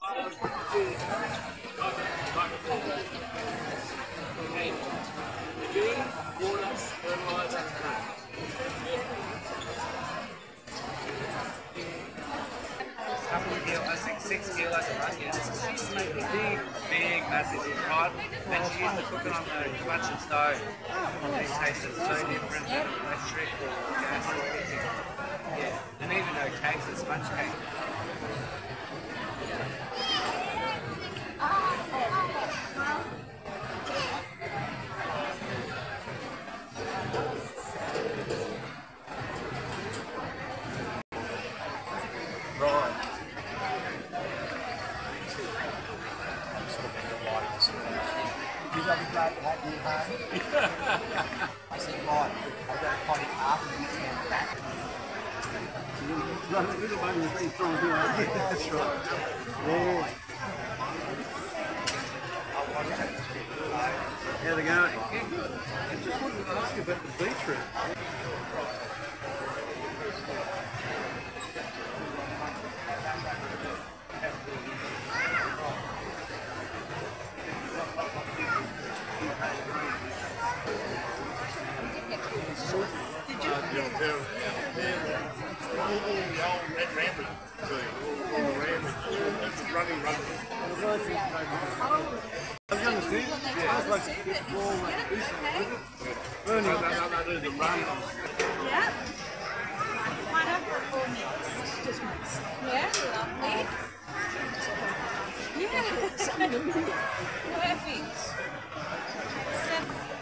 I think 6 kilos a month, yeah. She's making big, massive pot, and she used to cook it on the convection stove. It tasted so different than electric or gas or anything. Yeah, and even her cakes and sponge cake. I said, right, I've got to pot it up and you can back. Little buggy is pretty strong too, aren't you? That's right. Yeah. How's it going? Yeah, good. I just wanted to ask you about the beetroot. Yeah. Pineapple or mixed? Just mixed. Yeah, lovely. Yeah. Perfect.